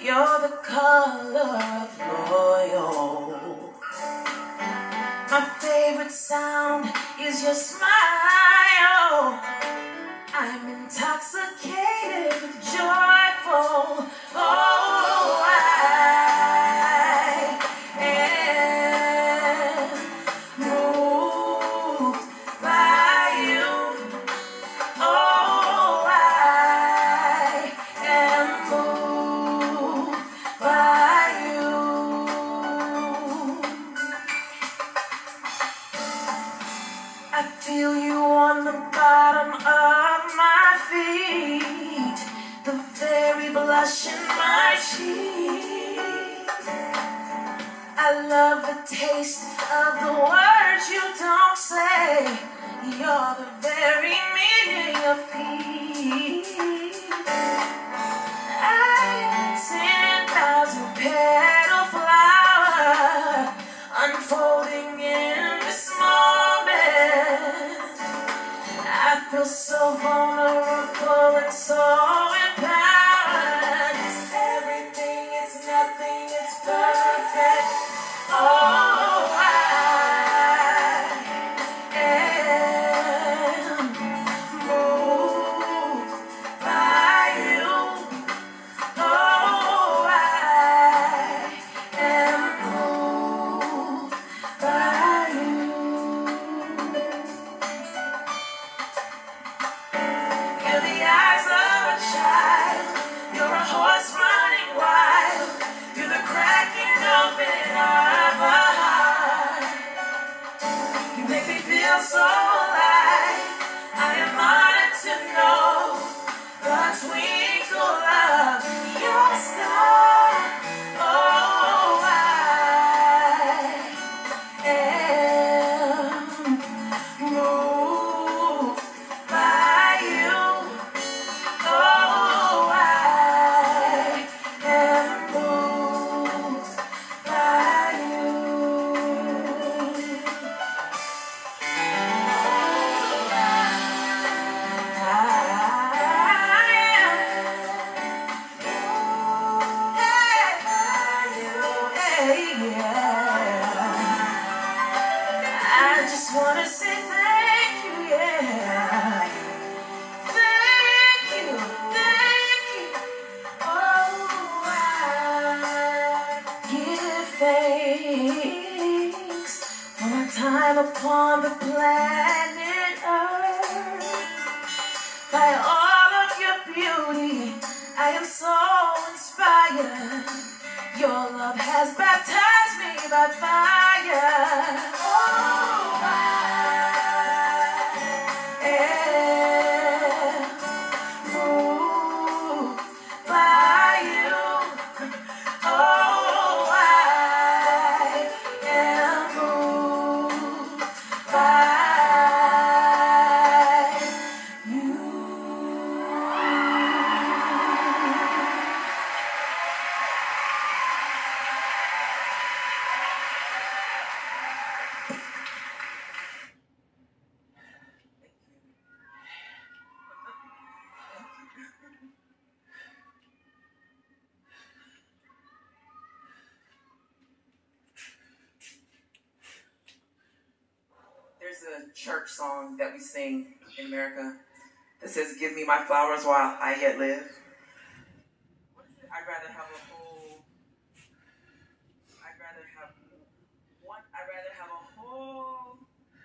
You're the color of oil. My favorite sound is your smile. I'm intoxicated with joyful. Oh, I am moved by you. Oh, I am moved by you. I feel you on the bottom of my feet, the very blush in my cheek. I love the taste of the words you don't say. You're the very meaning of peace. I'm 10,000 petal flower unfolding in this moment. I feel so vulnerable and so empowered. It's everything, it's nothing, it's perfect. Oh, I am moved by you. Oh, I am moved by you. You're the eyes of a child. You're a horse running wild. You're the cracking open of a heart. You make me feel so alive. I am honored to know the twinkle of your star. Oh, I am moved by you. Oh, I am moved by you. I just wanna say thank you, yeah. Thank you, thank you. Oh, I give thanks for my time upon the planet Earth. By all of your beauty, I am so inspired. Your love has baptized me by fire. Oh, I am moved by you. Oh, I am moved by you. There's a church song that we sing in America that says, "Give me my flowers while I yet live." What is it? I'd rather have a whole,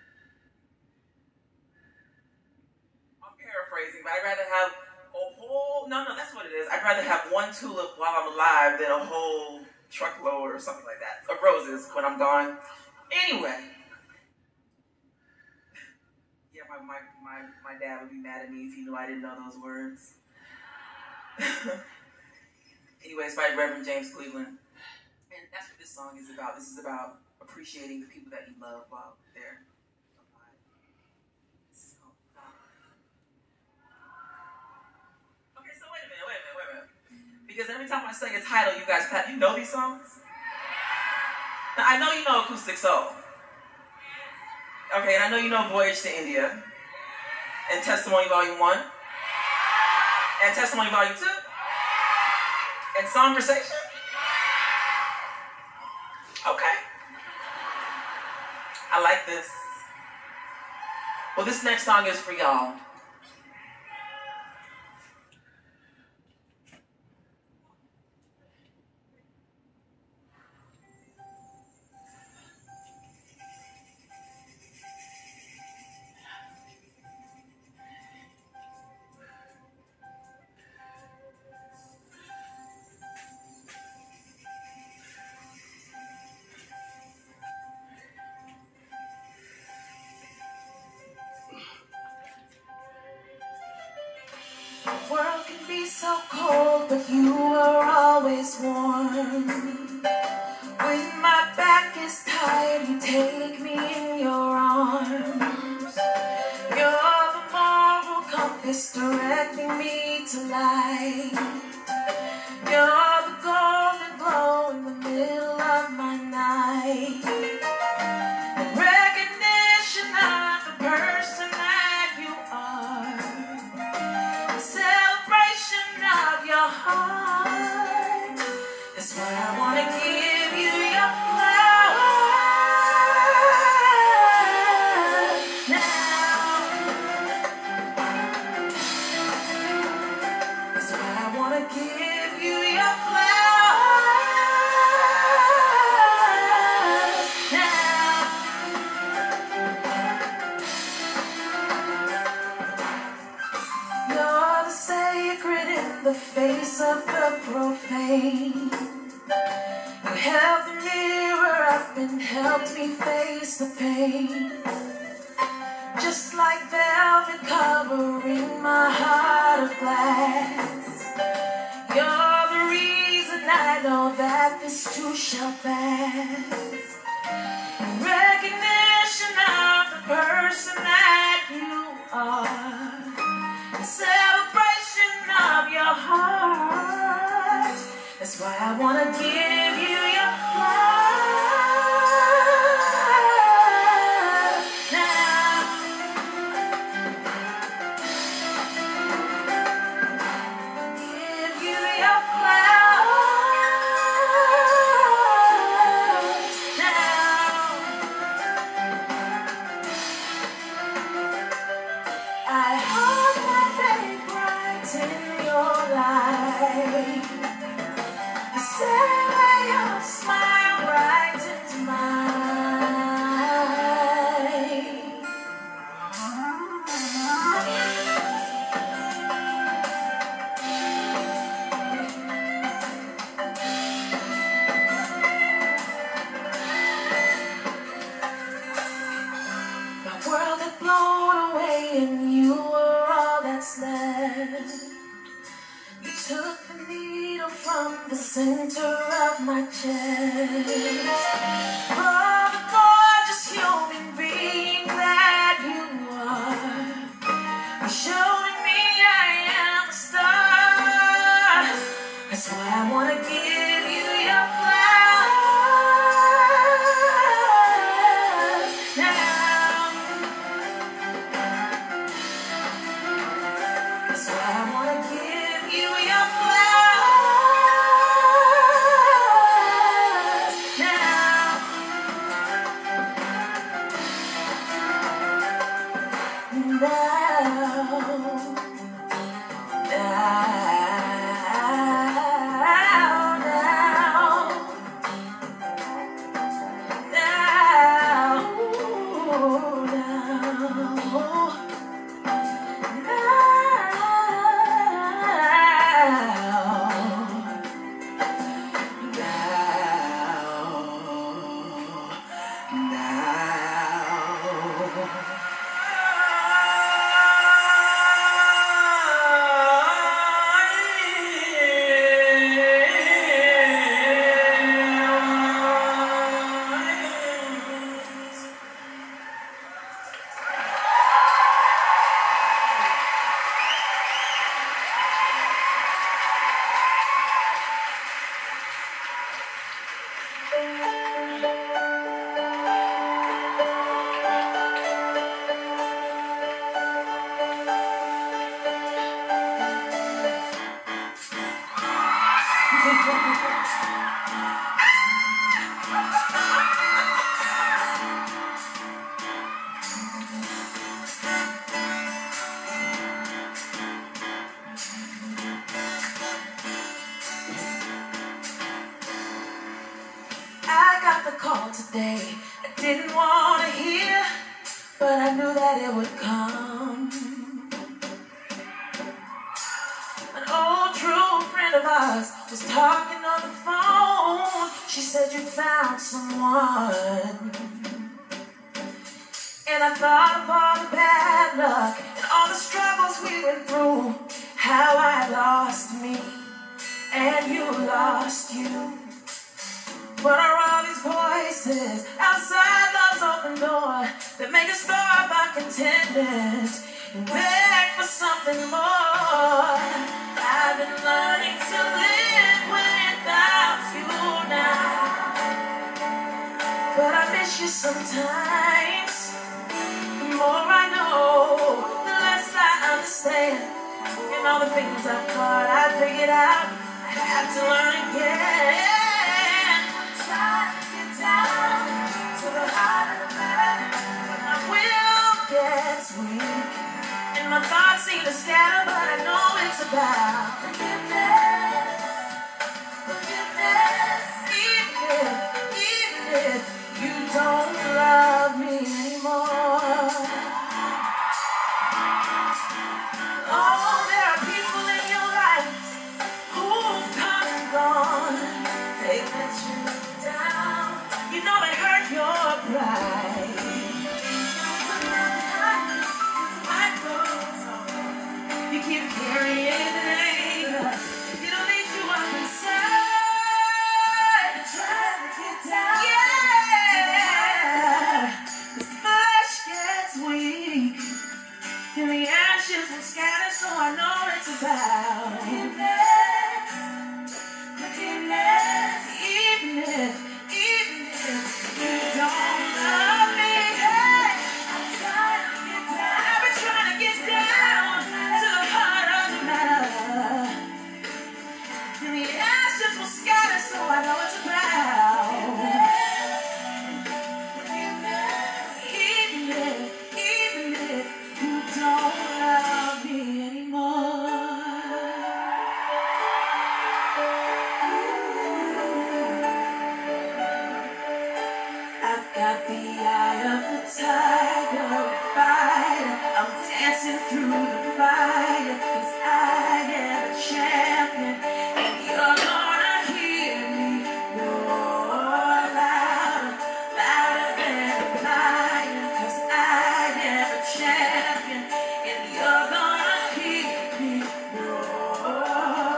I'm paraphrasing, but I'd rather have a whole, no, that's what it is. I'd rather have one tulip while I'm alive than a whole truckload or something like that of roses when I'm gone. Anyway. Yeah, my dad would be mad at me if he knew I didn't know those words. Anyway, it's by Reverend James Cleveland. And that's what this song is about. This is about appreciating the people that you love while they're alive. Okay, so wait a minute. Because every time I say a title, you guys clap. You know these songs? Now, I know you know Acoustic Soul. Okay, and I know you know Voyage to India. And Testimony Volume 1. And Testimony Volume 2. And conversation? Okay. I like this. Well, this next song is for y'all. The world can be so cold, but you are always warm. When my back is tired, you take me in your arms. You're the moral compass directing me to light. You're the golden glow in the middle of my night. The recognition of the person that you are. The celebration of your heart. That's why I want to give you your flowers now. That's why I want to give you your flowers now. You're the sacred in the face of the profane. You held the mirror up and helped me face the pain. Just like velvet covering my heart of glass. You're the reason I know that this too shall pass. In recognition of the person that you are. The celebration of your heart. That's why I want to give you your flowers now. Give you your flowers now. I hope that they brighten your life. The same way your smile brightens mine. My world had blown away and you were all that's left. You took the needle from the center of my chest. Oh, the gorgeous human being that you are. You're showing me I am a star. That's why I want to give you your flowers now. That's why I want to give you your flowers now. Now, I got the call today. I didn't want to hear, but I knew that it would come. An old true friend of ours was talking on the phone. She said you found someone. And I thought of all the bad luck and all the struggles we went through. How I lost me and you lost you. What are all these voices outside love's open door that make us throw up our contentment and beg for something more? I've been learning to live without you now, but I miss you sometimes. The more I know, the less I understand, and all the things I thought I figured out, I have to learn again. To the heart of the matter, but my will gets weak, and my thoughts seem to scatter, but I know it's about forgiveness, forgiveness. Even if you don't love me anymore. Oh, there are people in your life who've come and gone. They let you down. You know they hurt your pride. You keep carrying the anger. It'll lead you up inside. Trying to get down. Yeah. The flesh gets weak, and the ashes will scatter. So I know it's about forgiveness, forgiveness. Even if you don't love me, hey, I'm trying to get down. I've been trying to get down to the heart of the matter, and the ashes will scatter, so I know it's about forgiveness. Even if you don't love me anymore. I've got the eye of the tiger, fighter. I'm dancing through the fire, 'cause I am a champion, and you're gonna hear me roar louder, louder than a lion, 'cause I am a champion, and you're gonna hear me roar.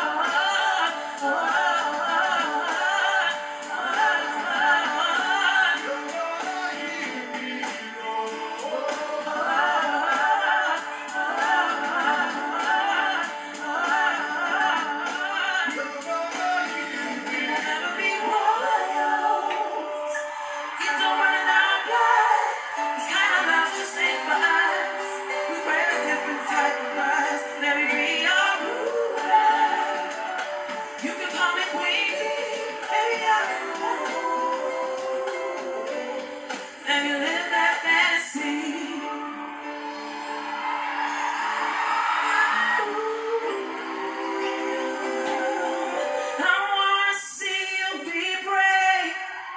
And you live that fantasy. I wanna see you be brave.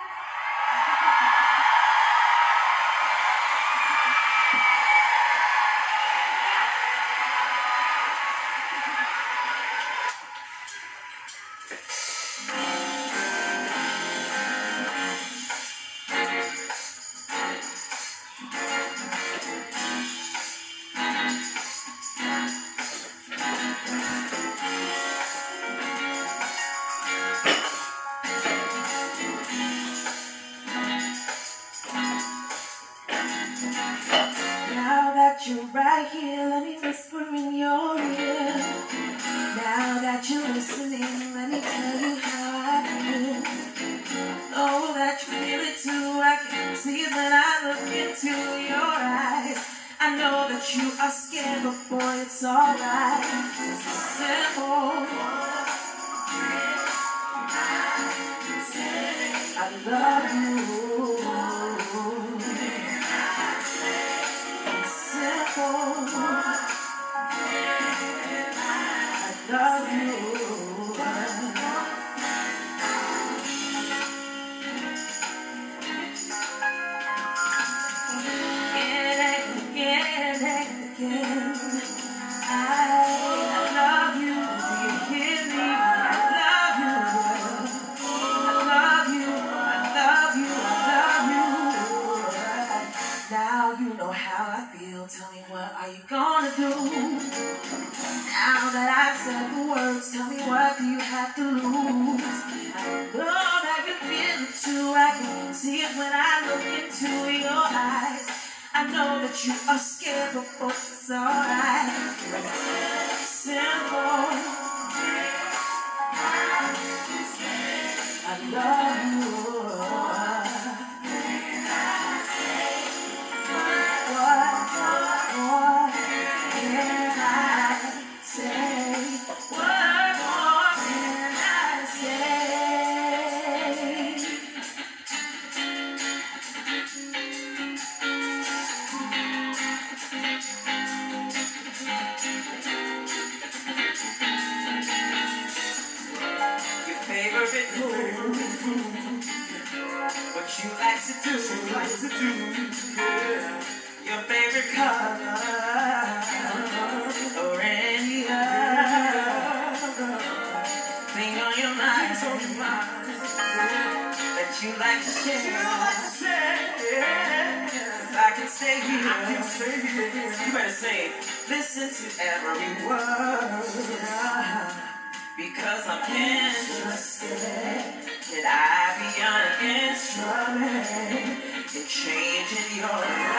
Now that you're right here, let me whisper in your ear. Now that you're listening, let me tell you how I feel. Know that you feel it too. I can see it when I look into your eyes. I know that you are scared, but boy, it's alright. It's simple. see it when I look into your eyes. I know that you are scared, but it's alright. Simple. I love you. What you like to do, yeah. Your favorite color, or any other thing on your mind, that you like to share. I can stay here, you better say, listen to every word, because I'm interested. Can I be an instrument in changing your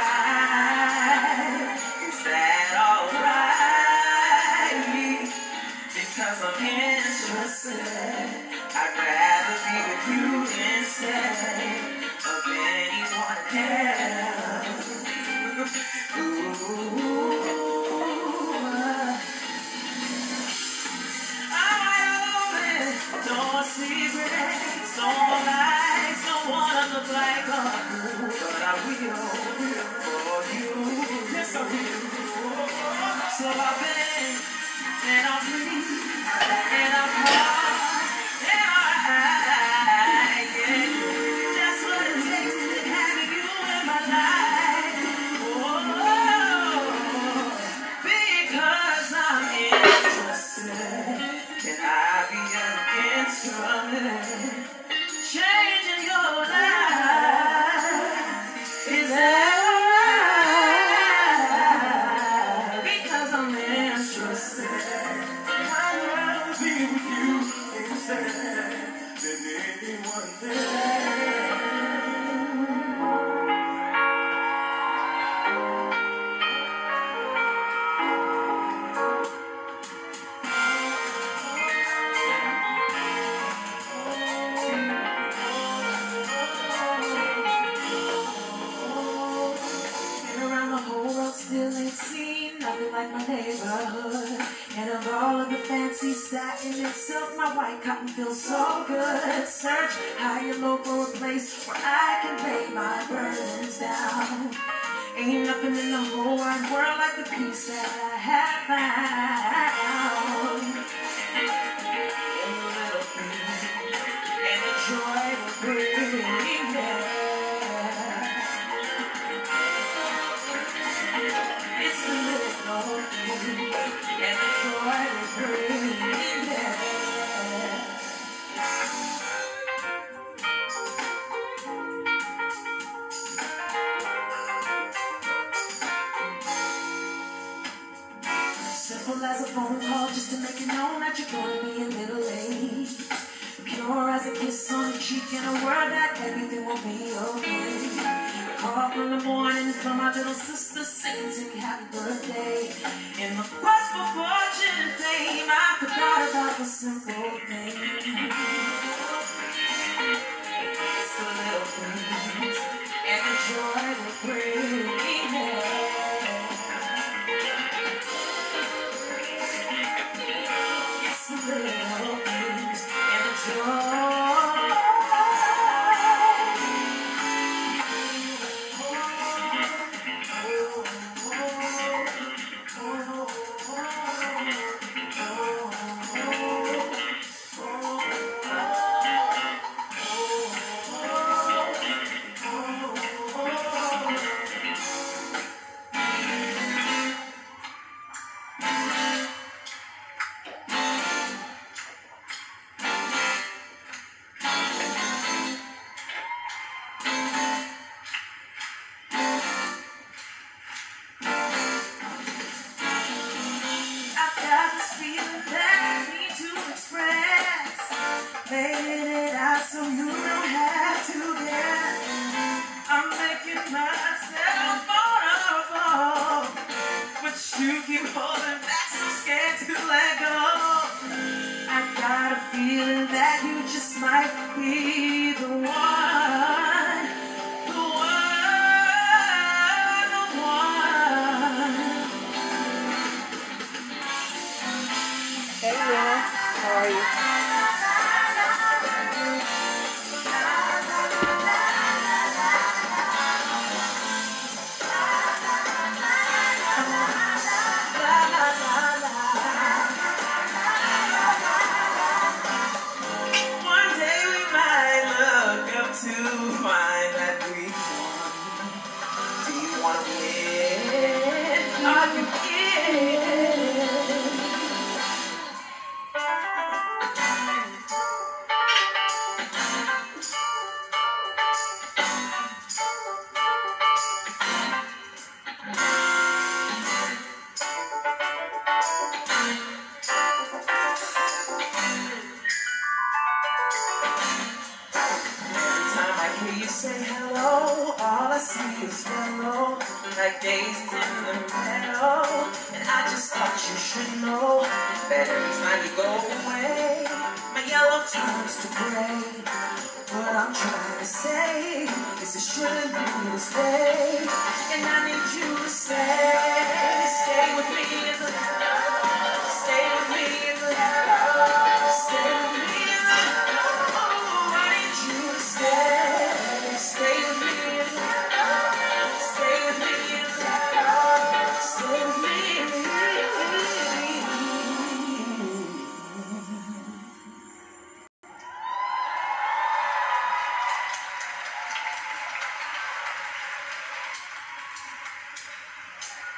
life? Is that alright? Because I'm interested. I'd rather be with you instead of anyone else. Ooh. No secrets, no lies, no one look like a fool, but I will for you. Yes, I will. So I've been, and I'm free, and I'm hard, and I'm high, yeah. That's what it takes to have you in my life. Oh, because I'm interested. Can I be an instrument changing your life? Is that right? Because I'm interested. I'd rather be with you instead than anyone there. Still ain't seen nothing like my neighborhood. And of all of the fancy satin and silk, my white cotton feels so good. Search high and low for a place where I can lay my burdens down. Ain't nothing in the whole wide world like the peace that I have found. In the little things and the joy we bring, yeah. It's the little things and the joy we bring, yeah. Simple as a phone call just to make it known that you're gonna be a little late. Pure as a kiss on the cheek and a word that everything will be okay. A call from the morning from my little sister singing to me happy birthday. In the quest for fortune and fame, I forgot about the simple things. It's the little things and the joy they bring, yeah. It's the little things and the joy. Laying it out so you don't have to guess. to keep holding back, so scared to let go. I got a feeling that you just might be the one, the one, the one. Hey, Rena. How are you? One day we might look up to find that we won. Do you want to win? Are you in? Every time I hear you say hello, all I see is yellow. Like daisies in the meadow. And I just thought you should know that every time you go away, my yellow turns to gray. What I'm trying to say is it shouldn't be this way. And I need you to stay with me.